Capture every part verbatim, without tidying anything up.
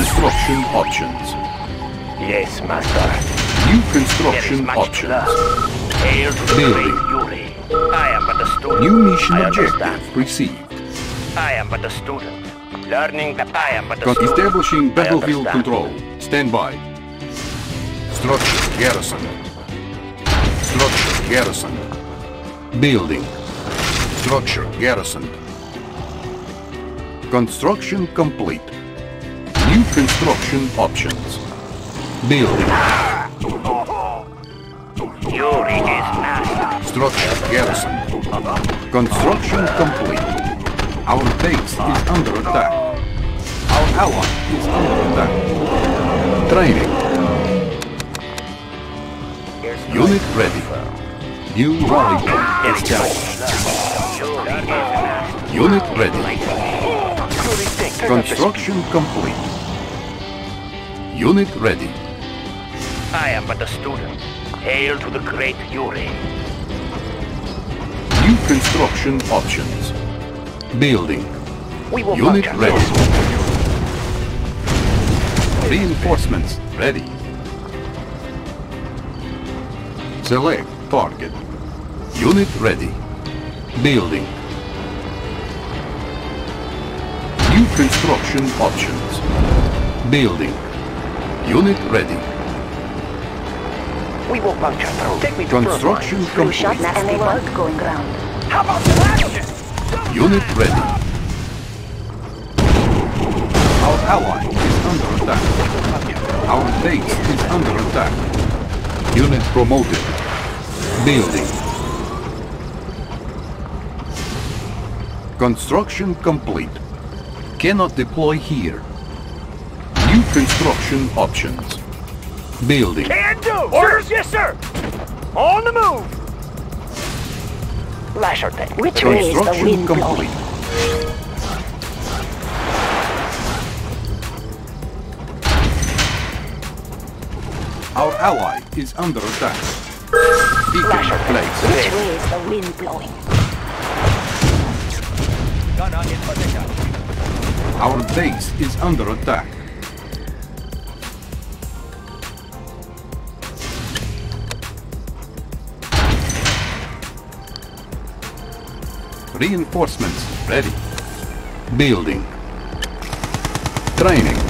construction options. Yes, master. New construction options. Hail to the Building. great Yuri. I am but a student. New mission I objective understand. received. I am but a student. Learning that I am but a Con- student. Establishing I battlefield understand. control. Stand by. Structure garrison. Structure garrison. Building. Structure garrison. Construction complete. New construction options. Building. Yuri is master. Structure garrison. Construction complete. Our base is under attack. Our ally is under attack. Training. Unit ready. New rally point established. Yuri is master. Unit ready. Yuri thinks. Construction complete. Unit ready. I am but a student. Hail to the great Yuri. New construction options. Building. We will Unit puncture. ready. Reinforcements ready. Select target. Unit ready. Building. New construction options. Building. Unit ready. We will puncture through. Take me to Construction Flu shot, complete. nasty bug going round. How about the action? Unit ready. Our ally is under attack. Our base is under attack. Unit promoted. Building. Construction complete. Cannot deploy here. New construction options. Building. Can do! Orders, yes, sir! On the move! Lasher tank. Which way is the Construction wind blowing? complete. Our ally is under attack. Beacon placed. Which way is the wind blowing? Our base is under attack. Reinforcements ready. Building. Training.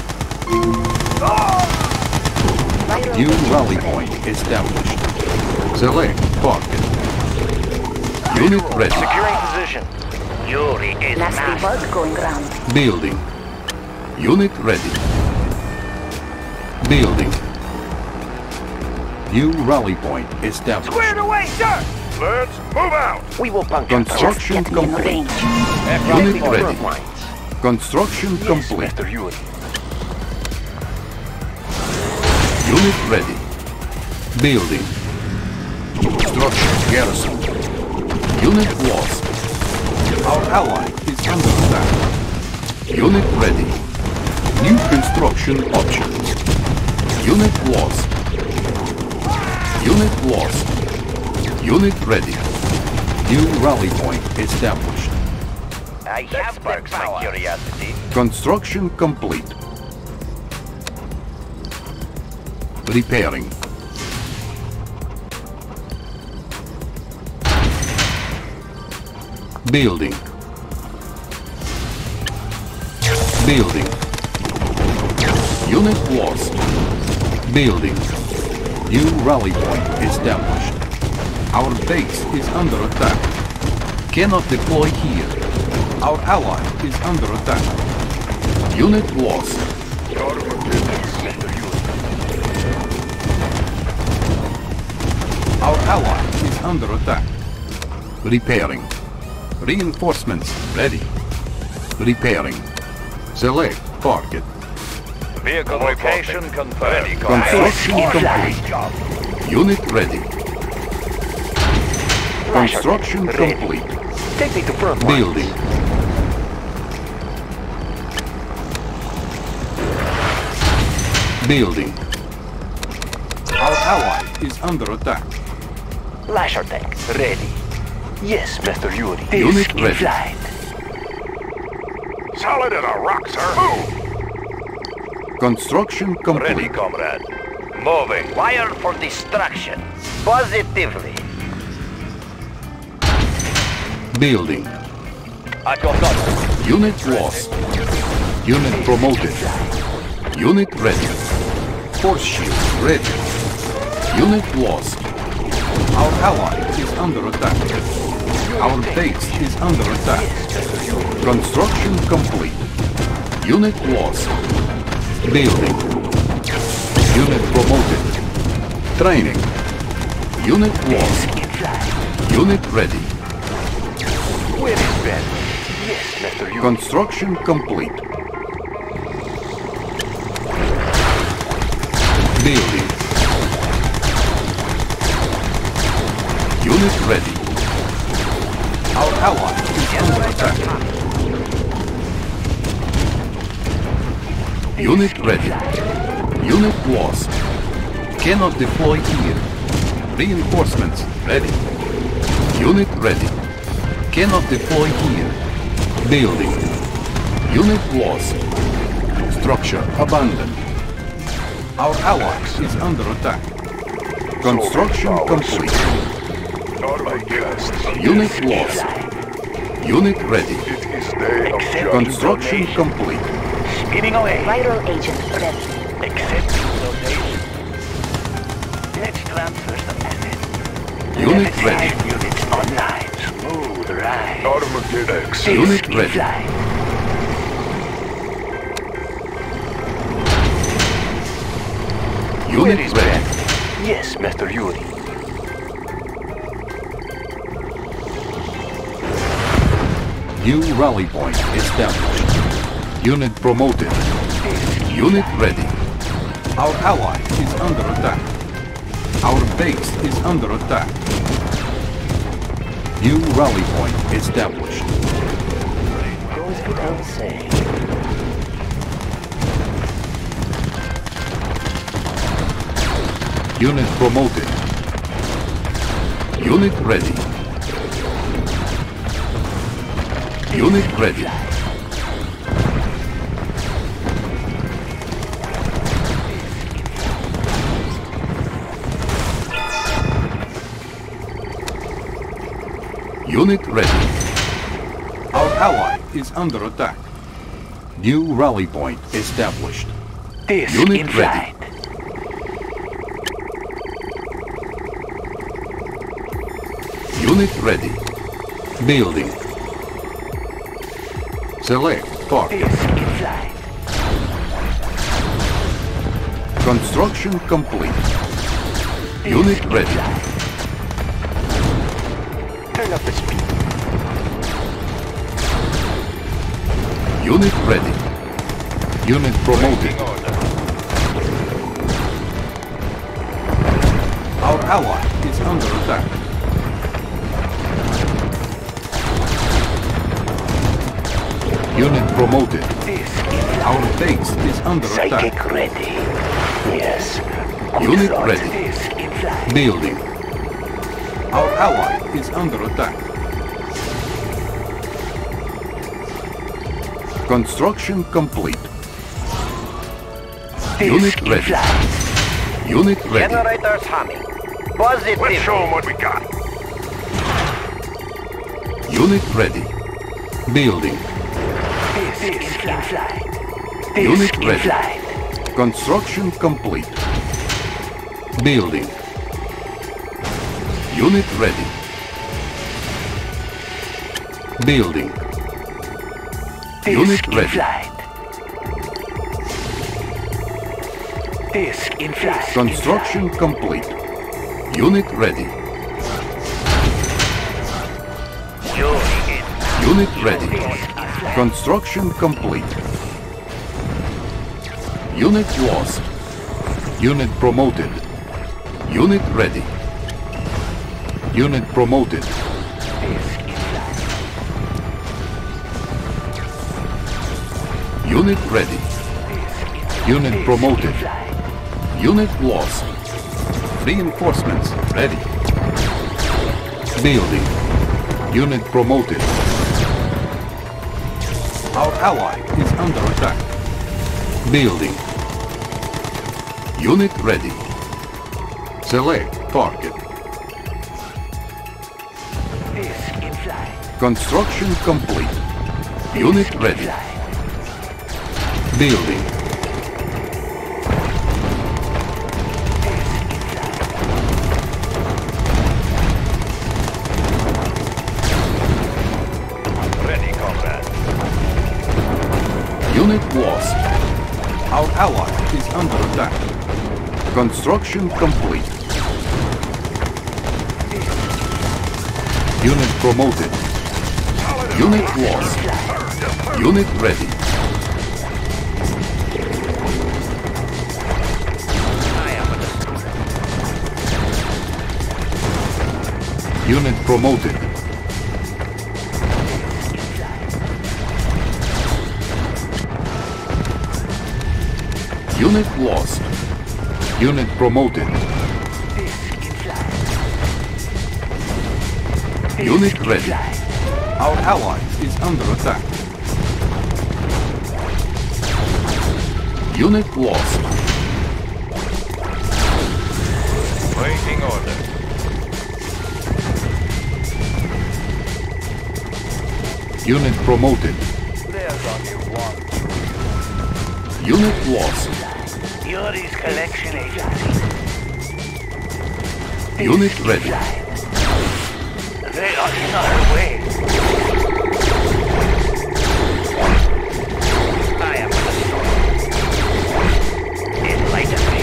New rally point established. Select target. Unit ready. Securing position. Yuri is Nasty master. bug going round. Building. Unit ready. Building. New rally point established. Squared away, sir! Let's move out! We will puncture Construction Just get me in complete. range. Unit ready. Construction complete. Mister Yuri. Unit ready. Building. Structure garrison. Unit lost. Our ally is under attack. Unit ready. New construction options. Unit lost. Unit lost. Unit ready. New rally point established. I have sparks my curiosity. Construction complete. Repairing. Building. Building. Unit lost. Building. New rally point established. Our base is under attack. Cannot deploy here. Our ally is under attack. Unit lost. Our ally is under attack. Repairing. Reinforcements ready. Repairing. Select target. Vehicle location confirmed. Construction complete. Unit ready. Construction complete. Take me to front line. Building. Building. Our ally is under attack. Lasher tank ready. Yes, Mister Yuri. Unit in ready. flight. Solid as a rock, sir. Move! Construction Ready, complete. comrade. Moving. Wired for destruction. Positively. Building. At your service. Unit lost. Unit promoted. Unit ready. Force shield ready. Unit lost. Our ally is under attack. Our base is under attack. Construction complete. Unit lost. Building. Unit promoted. Training. Unit lost. Unit ready. Where is Ben? Yes, Mister Yu. Construction complete. Building. Unit ready. Our ally is under attack. Unit ready. Unit lost. Cannot deploy here. Reinforcements ready. Unit ready. Cannot deploy here. Building. Unit lost. Structure abandoned. Our ally is under attack. Construction complete. Unit lost. Unit ready. Construction complete. Speeding away. Viral agent ready. Accept donation. Let's transfer some assets. Unit ready. Units online. Smooth ride. Unit ready. Fly. Unit ready. Yes, Mister Yuri. New rally point established. Unit promoted. Unit ready. Our ally is under attack. Our base is under attack. New rally point established. Goes without saying. Unit promoted. Unit ready. Unit ready. Unit ready. Our ally is under attack. New rally point established. This Unit in ready. flight. Unit ready. Building. Select target. This in flight. Construction complete. Unit ready. Turn up the speed. Unit ready. Unit promoted. Our ally is under attack. Unit promoted. This Our base is under psychic attack. ready. Yes. Unit Thought ready. This in flight. Building. Our ally is under attack. Construction complete. This Unit in ready. flight. Unit ready. Generators humming. Positive. Let's show them what we got. Unit ready. Building. This is in flight. This Unit in ready. flight. Construction complete. Building. Unit ready. Building. This Unit in ready. flight. This in flight. Construction complete. Unit ready. Unit ready. Construction complete. Unit lost. Unit promoted. Unit ready. Unit promoted. Unit ready. Unit promoted. Unit lost. Reinforcements ready. Building. Unit promoted. Our ally is under attack. Building. Unit ready. Select target. Disc in flight. Construction complete. Unit ready. Building. Ready, comrade. Unit lost. Our ally is under attack. Construction complete. Unit promoted. Unit lost. Unit ready. I am a student. Unit promoted. Unit lost. Unit promoted. Disc in flight. Unit ready. Our ally is under attack. Unit lost. Waiting order. Unit promoted. There's only one. Unit lost. Yuri's collection agency. Unit ready. They are in our way. I am the storm. Enlighten me.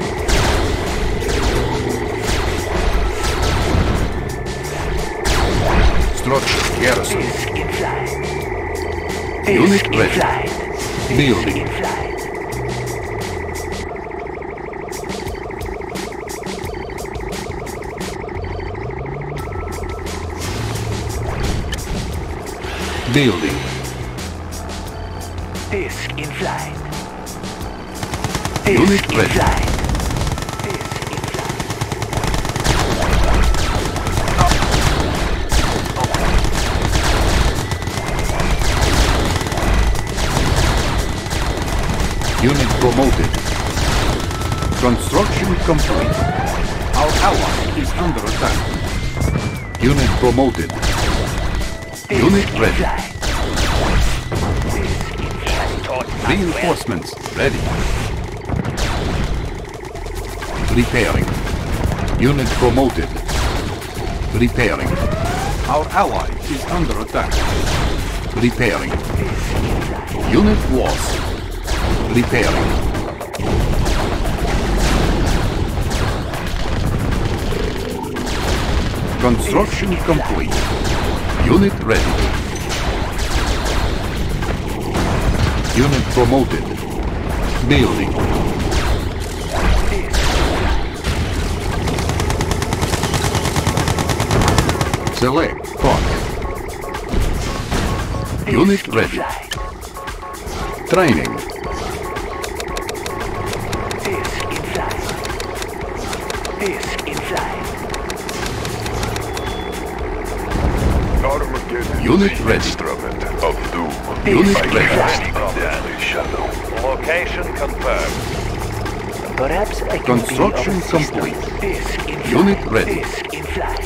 Structure garrison. Disc in flight. Unit Disc in ready. flight. Building. In flight. Building. Disc in flight. Unit Disc in ready. flight. Disc in flight. Unit promoted. Construction complete. Our ally is under attack. Unit promoted. Disc Unit in ready. flight. Disc in flight. Taught us well. Reinforcements ready. Repairing. Unit promoted. Repairing. Our ally is under attack. Repairing. Unit lost. Repairing. Construction complete. Unit ready. Unit promoted. Building. Select target. Unit ready. Training. Disc in flight. Disc in flight. Armageddon Unit is the ready. instrument of doom. Unit I ready. cast the deadly shadow. Location confirmed. Perhaps I can Construction be of assistance. complete. Disc in flight. Unit ready. Disc in flight.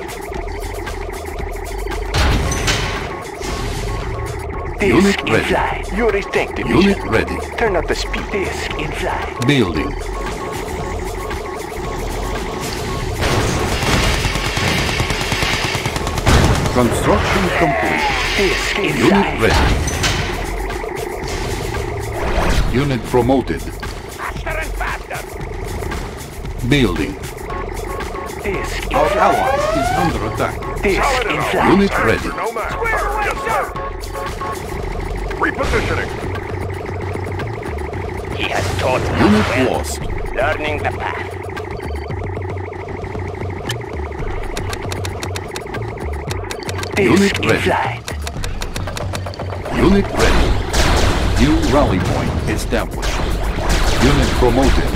Unit Disc in ready. flight. Yuri tank division. Unit ready. Turn up the speed. Disc in flight. Building. Construction complete. Disc in Unit flight. ready. Unit promoted. Faster and faster. Building. Disc in Our flight. ally is under attack. Disc in flight. Unit ready. No match. Square away, Yes, sir. Repositioning. He has taught us Unit well. lost. Learning the path. Disc Unit in ready. flight. Unit ready. New rally point established. Unit promoted.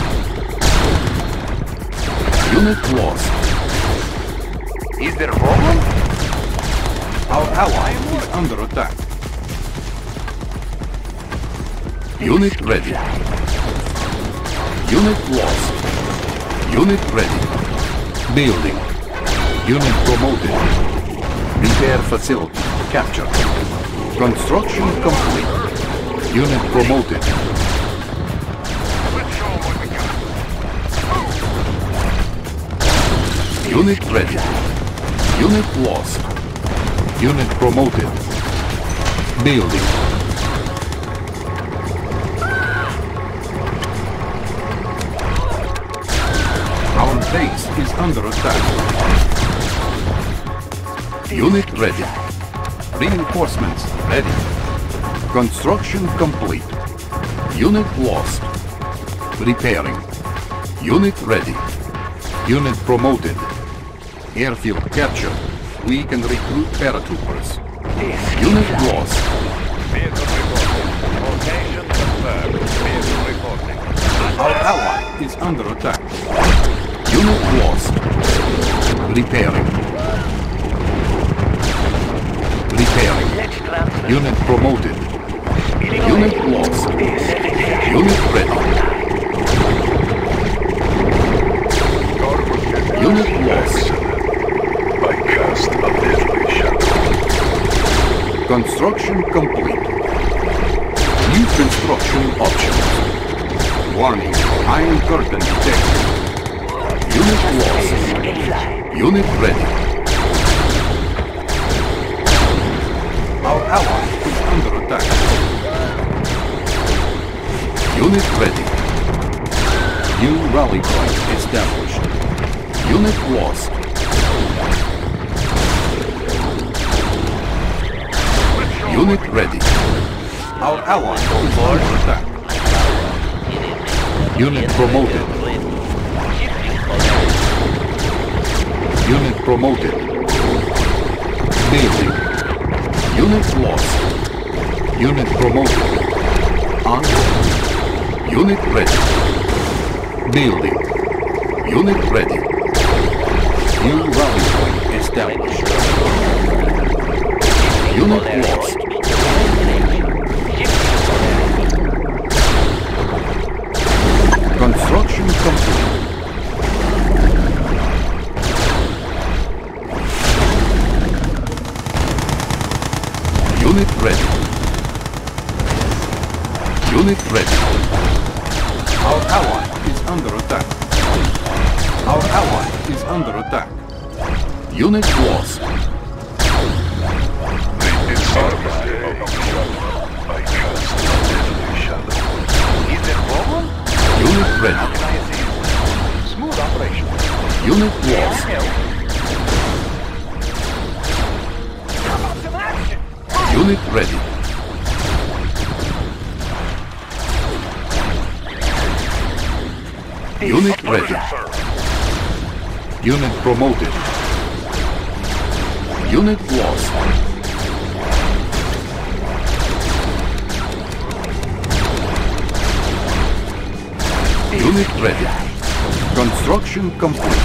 Unit lost. Is there a problem? Our ally is under attack. Unit ready. Unit lost. Unit ready. Building. Unit promoted. Repair facility captured. Construction complete. Unit promoted. Unit ready. Unit lost. Unit promoted. Building. Our base is under attack. Unit ready. Reinforcements ready. Construction complete. Unit lost. Repairing. Unit ready. Unit promoted. Airfield captured. We can recruit paratroopers. Unit lost. Vehicle reporting. Location confirmed. Vehicle reporting. Our ally is under attack. Unit lost. Repairing. Repairing. Let's transfer. Unit promoted. Unit lost. Unit ready. Unit lost. I cast a deadly shadow. Construction complete. New construction options. Warning, Iron Curtain detected. Unit lost. Unit ready. Our ally is under attack. Unit ready. New rally point established. Unit lost. Unit ready. Our ally is under attack. Unit promoted. Unit promoted. Building. Unit lost. Unit promoted. On. Unit ready. Building. Unit ready. New rally point established. Unit lost. Construction complete. Unit ready. Unit ready. Our ally is under attack. Our ally is under attack. Unit lost. The inside of shadow. I cast a deadly shadow. Is there a problem? Unit ready. Can I assist? Smooth operation. Unit lost. How about some action? Unit ready. Unit ready. Unit promoted. Unit lost. Unit ready. Construction complete.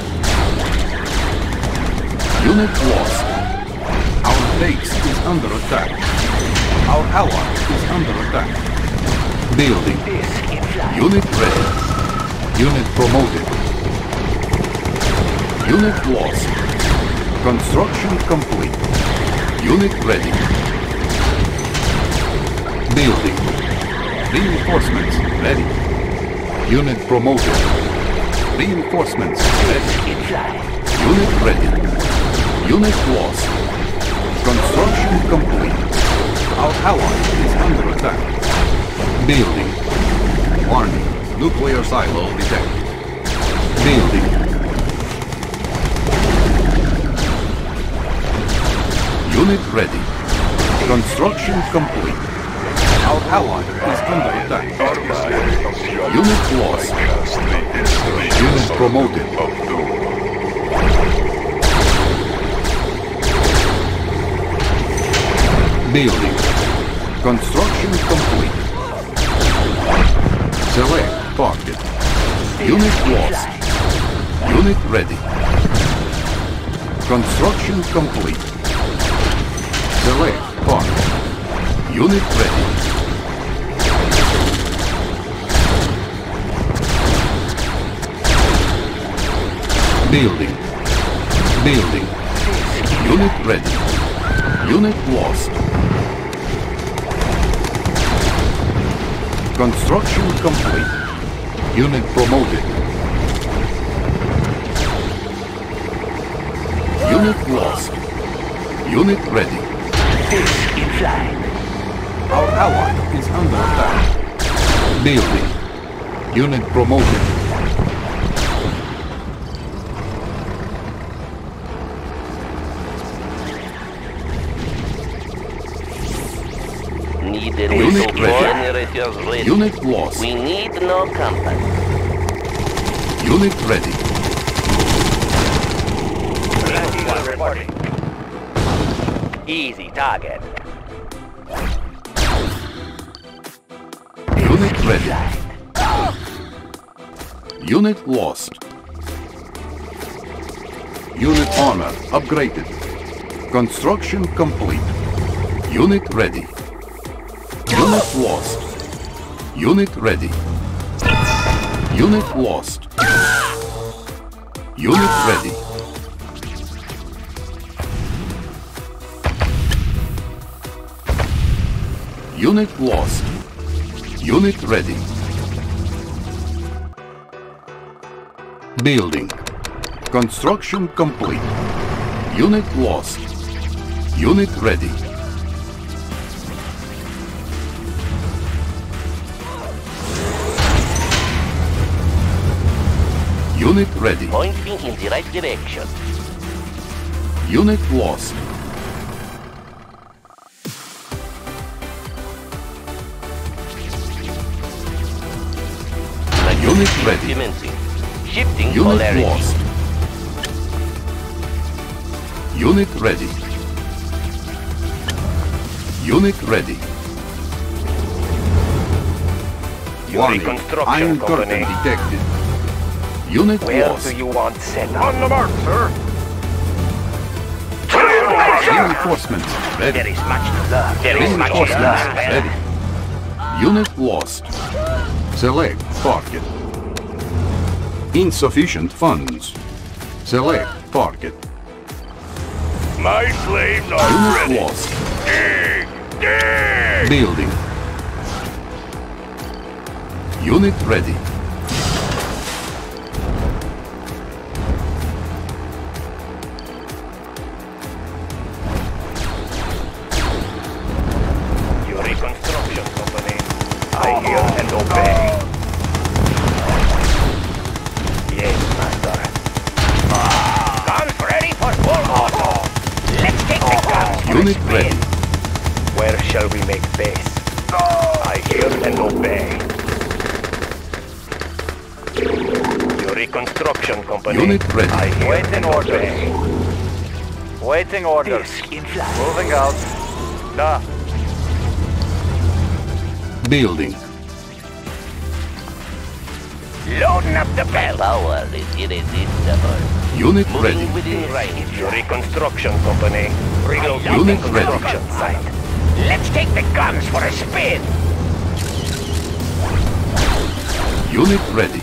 Unit lost. Our base is under attack. Our ally is under attack. Building. Unit ready. Unit promoted. Unit lost. Construction complete. Unit ready. Building. Reinforcements ready. Unit promoted. Reinforcements ready. Unit ready. Unit lost. Construction complete. Our ally is under attack. Building. Warning. Nuclear silo detected. Building. Unit ready. Construction complete. Our ally is under attack. Unit lost. Unit promoted. Building. Construction complete. Select target. Unit lost. Unit ready. Construction complete. Select target. Unit ready. Building. Building. Unit ready. Unit lost. Construction complete. Unit promoted. Unit lost. Unit ready. Disc in flight. Our ally is under attack. Building. Unit promoted. Need a Unit little ready. generators ready. Unit lost. We need no company. Unit ready. Reporting. Easy target. Unit ready. Unit lost. Unit honor upgraded. Construction complete. Unit ready. Unit lost. Unit ready. Unit lost. Unit ready. Unit lost. Unit ready. Building. Construction complete. Unit lost. Unit ready. Unit ready. Pointing in the right direction. Unit lost. Unit ready. Commencing. Shifting Unit polarity. lost. Unit ready. Unit ready. Warning. Reconstruction Iron curtain company. detected. Unit Where lost. do you want set On the mark, sir. Reinforcements ready. There is much to learn. There is much to Reinforcements learn. ready. Unit lost. Select target. Insufficient funds. Select target. My slaves are Unit ready. lost. Dig! Dig! Building. Unit ready. Your reconstruction company. I hear and obey. Yes, master. Guns ready for full auto. Let's take the guns for a Unit spin. ready. Where shall we make base? I hear and obey. Your reconstruction company. Unit ready. I hear Waiting and orders. obey. Waiting orders. Disc in flight. Moving out. Da. Building. Loading up the bell. Power is irresistible. Unit Moving ready. within range. Your reconstruction company. Reloading Unit the ready. construction site. Let's take the guns for a spin. Unit ready.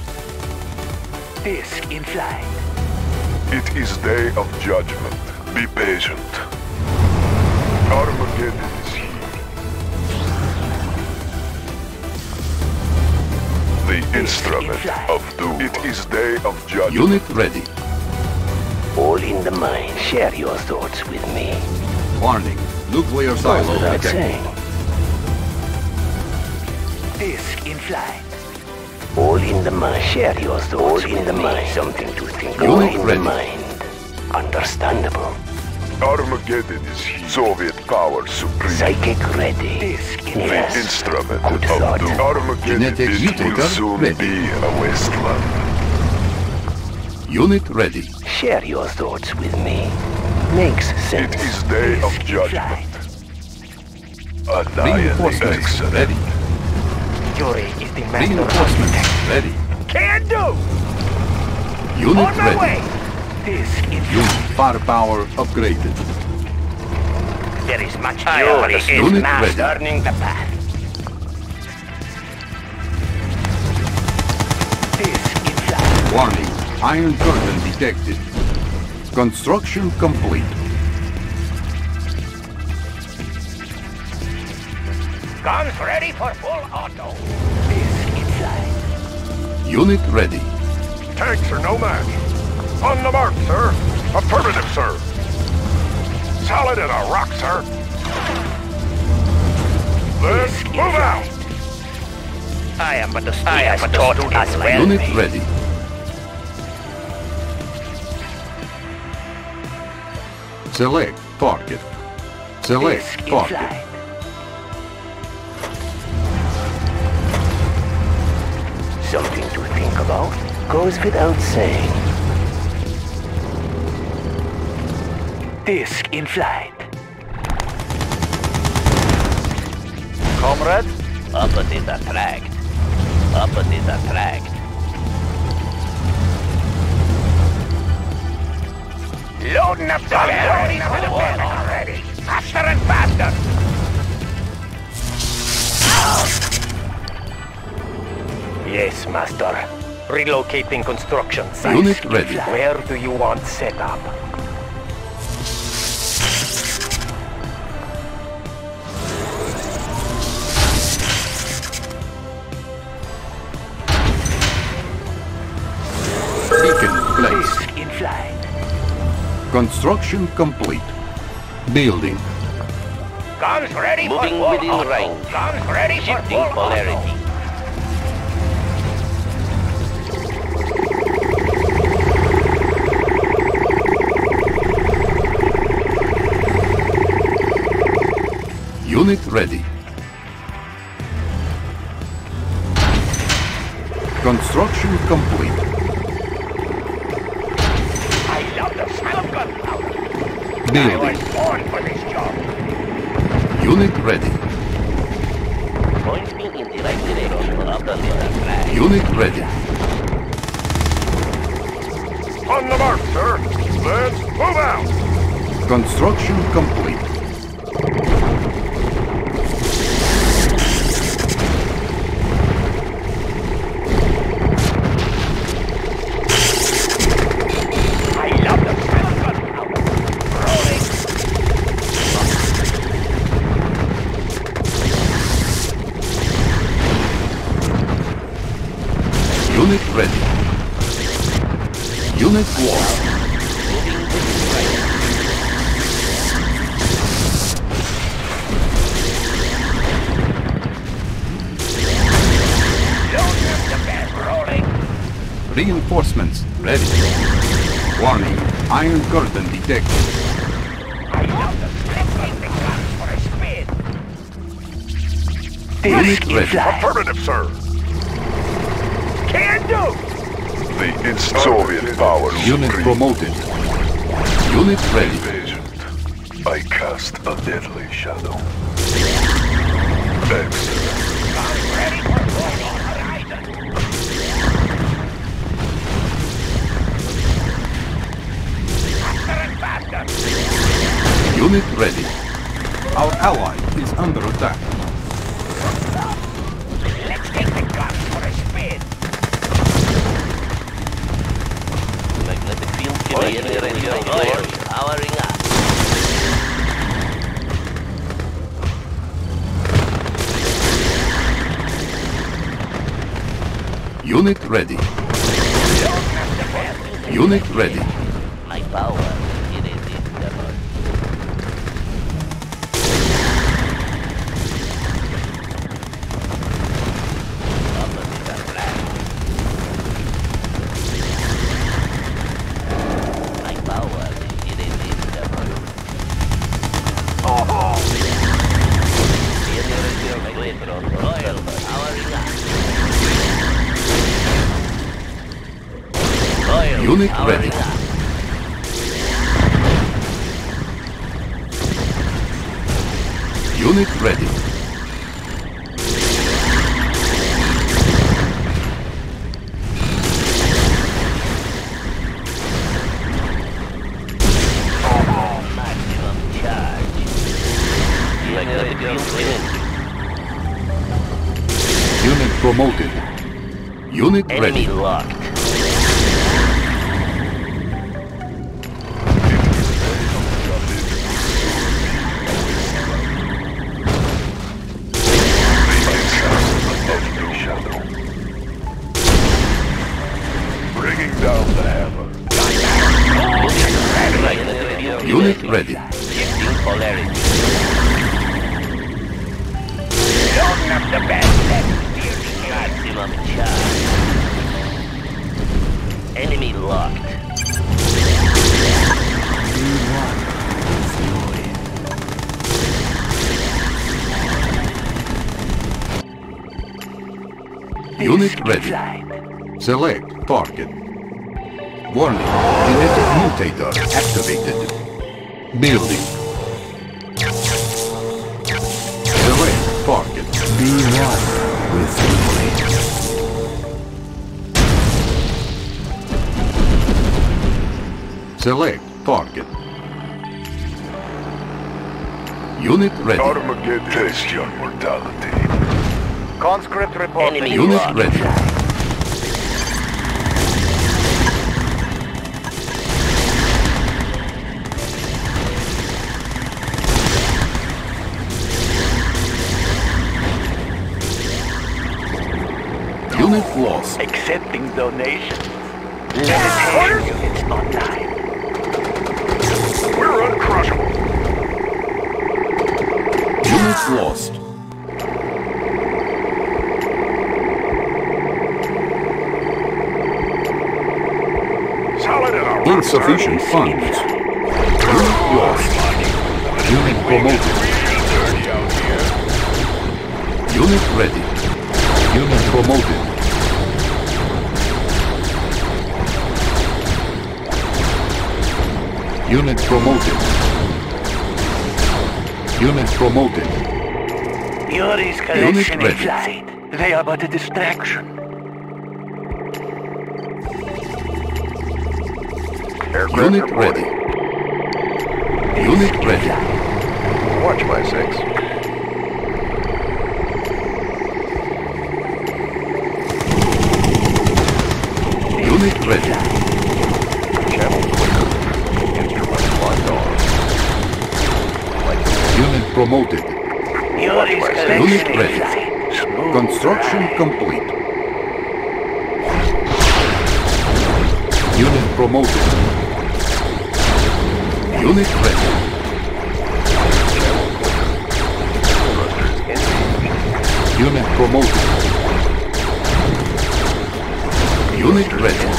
Disc in flight. It is day of judgment. Be patient. Armageddon is here. The instrument of doom. It is day of judgment. Unit ready. All in the mind. Share your thoughts with me. Warning. Nuclear Goes silo without detected. saying. Disc in flight. All in the mind. Share your thoughts All in the mind. Something to think Unit All in ready. the mind. Understandable. Armageddon is here. Soviet power supreme. Psychic ready. Disc in The flight. instrument Good of thought. doom. Armageddon Genetic is, mutator will soon ready. be a wasteland. Unit ready. Share your thoughts with me. Makes sense. It is day of Disc in judgment. flight. Annihilate. Reinforcements Excellent. ready. Fury is the master Reinforcements ready. Can do! Unit ready. Disc in Unit firepower upgraded. There is much Fury is Unit now ready. turning the path. Disc in flight. Warning. Iron curtain detected. Construction complete. Guns ready for full auto. Unit ready. Tanks are no match. On the mark, sir. Affirmative, sir. Solid as a rock, sir. Let's move out. I am but a I am but taught as well. Unit ready. Select target. Select target. Something to think about goes without saying. Disc in flight. Comrade? Opposite attract. Opposite attract. Loading up the barrel. Loading up the barrel already. Faster and faster. Yes, master. Relocating construction site. Unit ready. Where do you want set up? Beacon placed. Disc in flight. Construction complete. Building. Guns ready Moving for full within auto. range. Guns ready for Shifting full polarity. auto. Unit ready. Construction complete. I love the smell of gunpowder. I Building. was born for this job. Unit ready. Point me in the right direction of the little flag. Unit ready. On the mark, sir. Let's move out. Construction complete. I love the smell of gunpowder. Rolling. Unit ready. Unit lost. Moving within range. Loading up the bed. Rolling. Reinforcements ready. Warning. Iron curtain detected. I love the smell of the guns for a spin. Unit ready. Affirmative, sir. Can do. The Soviet power Unit supreme. promoted. Unit ready. Invasion. I cast a deadly shadow. Excellent. Guns ready for full horizon. Faster and faster. Unit ready. Our ally is under attack. Let's take the guns for a spin. Magnetic field generator oil powering up. Unit ready. Unit ready. My power is irresistible. Opposite attract. My power is irresistible. Generator oil powering up. Oil Unit powering ready. up. Unit ready. Maximum charge. Magnetic field energy. Unit promoted. Unit Enemy ready. locked. ready. Shifting polarity. Loading up the best left. Maximum charge. Enemy locked. Unit ready. Select target. Warning, genetic mutator activated. Building. Select target. Be one with glory. Select target. Unit ready. Armageddon. Test your mortality. Conscript reporting. Enemy Unit locked. ready. Unit lost. Accepting donations. Levitation units online. We're uncrushable. Unit lost. Solid in our Insufficient funds. Unit lost. Unit promoted. Unit ready. Unit promoted. Unit promoted. Unit promoted. Yuri's collection ready. in flight. They are but a distraction. Aircraft Unit reporting. ready. Unit ready. Watch my six. Unit ready. Channel clear. Instruments locked on. Unit promoted. Yuri's collection Unit in ready. flight. Smooth Construction ride. complete. Unit promoted. Unit ready. Unit promoted. Unit ready.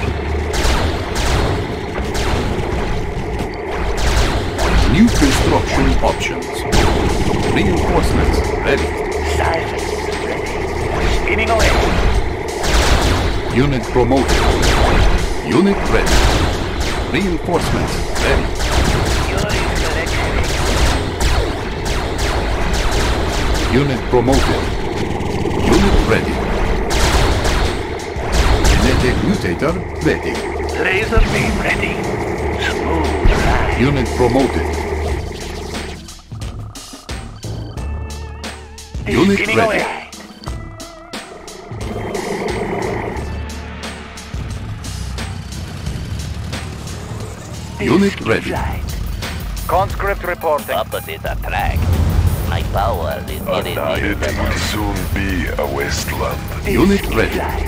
New construction options. Reinforcements ready. Silence. Ready. Spinning away. Unit promoted. Unit ready. Reinforcements ready. Yuri's collection. Unit promoted. Unit ready. Genetic mutator ready. Laser beam ready. Smooth ride. Unit promoted. Unit Spinning ready. away. Unit ready. Flight. Conscript reporting. Opposite attract. My power is It will soon be a wasteland. Unit ready. Flight.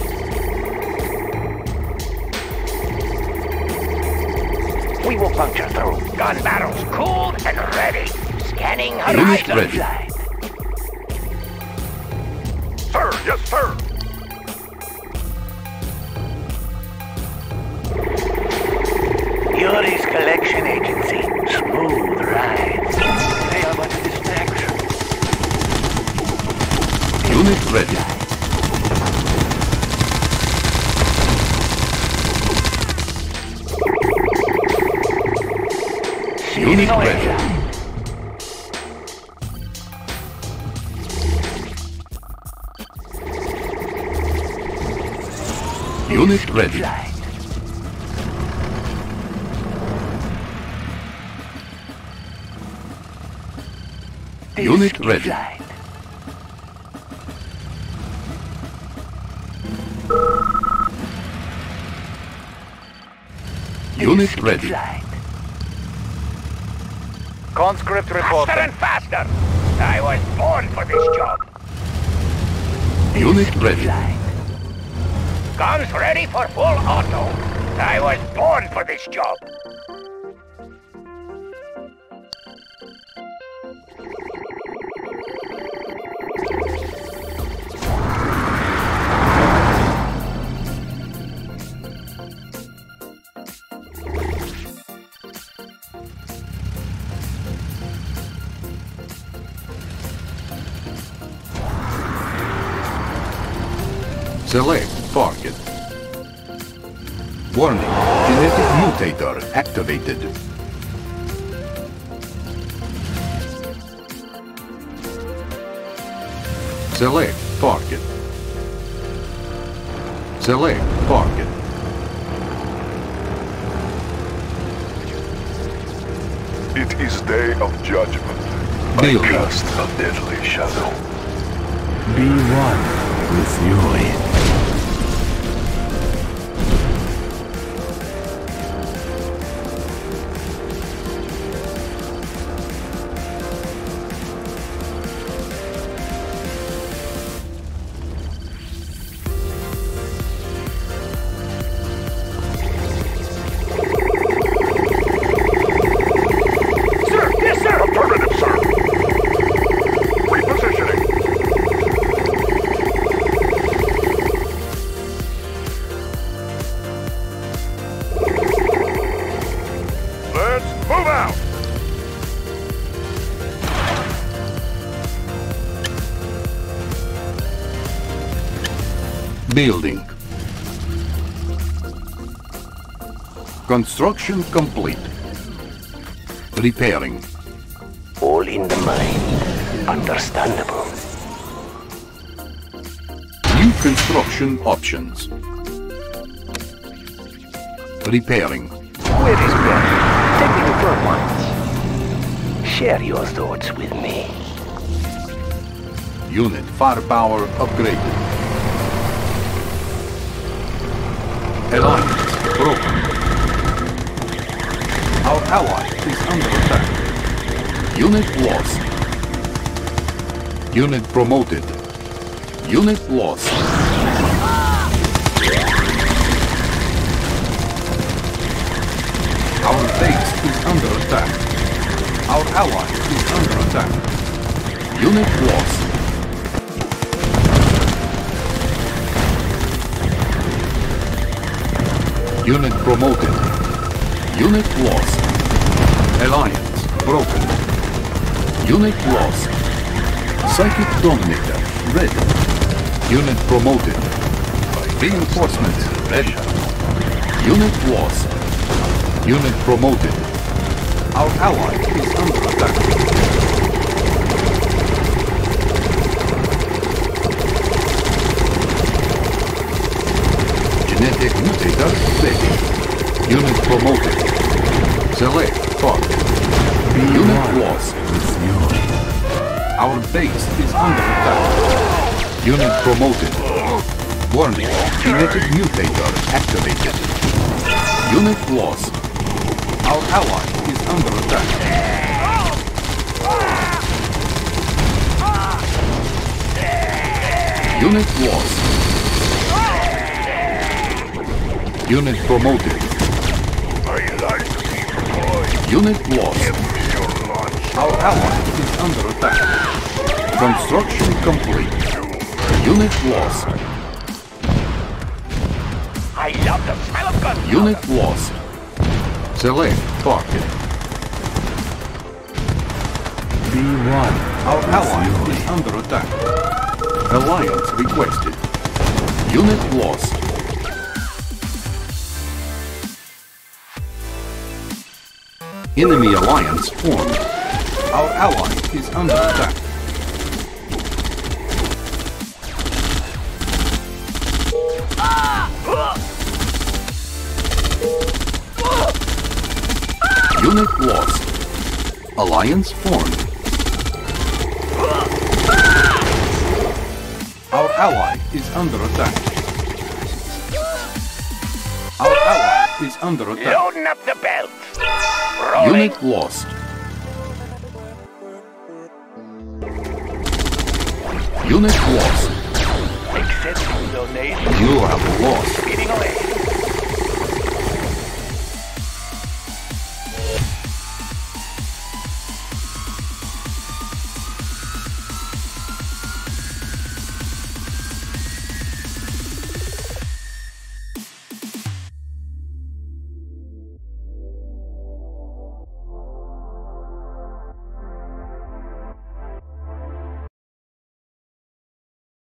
We will puncture through. Gun barrels cooled and ready. Scanning Unit horizon. ready. Flight. Sir, yes, sir. Yuri's collection agency. Smooth rides. They are but a distraction. Unit ready. Unit Spinning away. ready. Unit ready. Flight. Unit ready. Flight. Unit ready. Flight. Conscript Faster reporting. and faster. I was born for this job. Unit ready. Flight. Guns ready for full auto. I was born for this job. Select target. Warning, genetic mutator activated. Select target. Select target. It is day of judgment. Building. I cast a deadly shadow. Be one with Yui. Sir, yes, sir. Affirmative, sir. Repositioning. Let's move out. Building. Construction complete. Repairing. All in the mind. Understandable. New construction options. Repairing. Where is Ben? Take me to for once. Share your thoughts with me. Unit firepower upgraded. Alliance broken. Our ally is under attack. Unit lost. Unit promoted. Unit lost. Our base is under attack. Our ally is under attack. Unit lost. Unit promoted. Unit lost. Alliance broken. Unit lost. Psychic Dominator ready. Unit promoted. Reinforcements ready. Unit lost. Unit promoted. Our ally is under attack. Genetic mutator ready. Unit promoted. Select target. Unit lost. Our base is under attack. Unit promoted. Warning. Genetic mutator activated. Unit lost. Our ally is under attack. Unit lost. Unit promoted. I like to see your boy. Unit lost. Give me your lunch. Our ally is under attack. Construction complete. Unit lost. I love the smell of gun. Unit lost. Select target. Be one. Our ally is under attack. Alliance requested. Unit lost. Enemy alliance formed. Our ally is under attack. Unit lost. Alliance formed. Our ally is under attack. Our ally is under attack. Loading up the belt. Rolling. Unit lost. Unit lost. Accepting donation. You have lost. Speeding away.